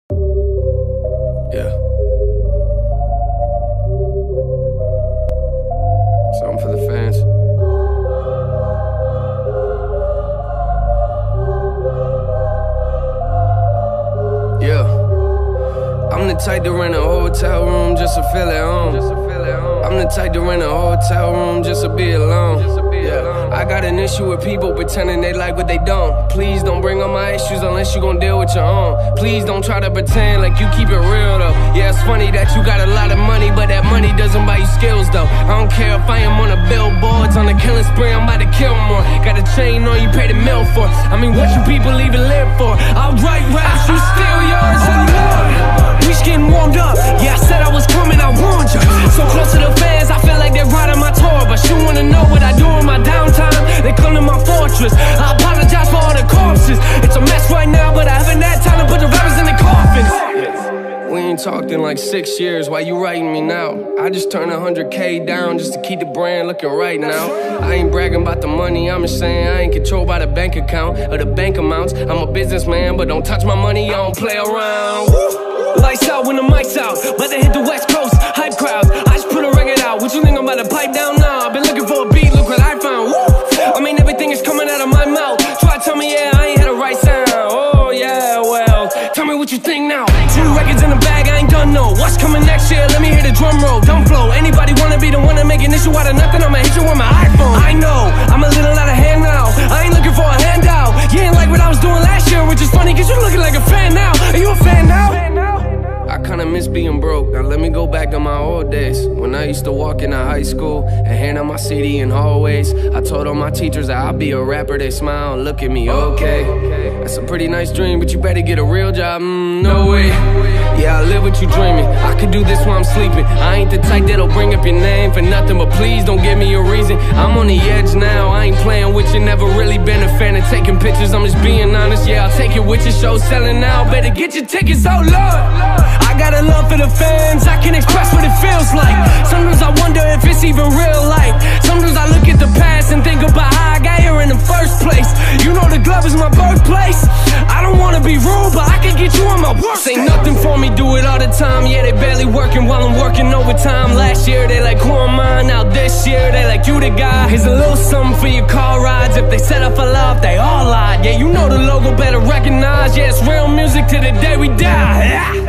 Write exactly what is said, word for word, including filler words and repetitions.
Yeah. Something for the fans. Yeah. I'm the type to rent a hotel room just to feel at home. I'm the type to rent a hotel room just to be alone. Yeah. I got an issue with people pretending they like what they don't. Please don't bring up my issues unless you gon' deal with your own. Please don't try to pretend like you keep it real though. Yeah, it's funny that you got a lot of money, but that money doesn't buy you skills though. I don't care if I am on the billboards, on the killing spree, I'm about to kill more. Got a chain on you, pay the mill for. I mean, what you people even live for? I'll write raps, you steal yours and more. We just getting warmed up. Yeah, I said I was coming, I warned you. So close to the fans, I feel like they're riding my tour. But you wanna know what I do in my downtime? They come to my fortress. I apologize for all the corpses. It's a mess right now, but I haven't had time to put the rappers in the coffins. We ain't talked in like six years, why you writing me now? I just turned one hundred K down just to keep the brand looking right now. I ain't bragging about the money, I'm just saying I ain't controlled by the bank account or the bank amounts. I'm a businessman, but don't touch my money, I don't play around. Lights out when the mic's out, let it hit the West Coast, hype crowds. I just put a record out, what you think I'm about to pipe down now? I've been looking for a beat, look what I found. Woo! I mean everything is coming out of my mouth. Try to tell me yeah, I ain't had a right sound. Oh yeah, well, tell me what you think now. Two records in the bag, I ain't done no. What's coming next year? Let me hear the drum roll. Don't flow. Anybody wanna be the one to make an issue out of nothing? I'ma hit you with my iPhone. I know, I'm a little out of hand now. I ain't looking for a handout. You ain't like what I was doing last year, which is funny cause you looking like a fan now. Are you a fan now? I kinda miss being broke, now let me go back to my old days. When I used to walk into high school and hand out my C D in hallways. I told all my teachers that I'll be a rapper, they smile and look at me, okay. That's a pretty nice dream, but you better get a real job, mm, no way. Yeah, I live what you dreaming, I could do this while I'm sleeping. I ain't the type that'll bring up your name for nothing, but please don't give me a reason. I'm on the edge now, I ain't playing with you, never really been a fan of taking pictures. I'm just being honest, yeah, I'll take it with your show selling now. Better get your tickets, oh Lord. I got a love for the fans, I can express what it feels like. Sometimes I wonder if it's even real life. Sometimes I look at the past and think about how I got here in the first place. You know the Glove is my birthplace. I don't wanna be rude, but I can get you on my worst. Ain't nothing for me, do it all the time. Yeah, they barely working while I'm working overtime. Last year they like, who am I? Now this year they like, you the guy. Here's a little something for your car rides. If they set up for love, they all lied. Yeah, you know the logo, better recognize. Yeah, it's real music to the day we die. Yeah.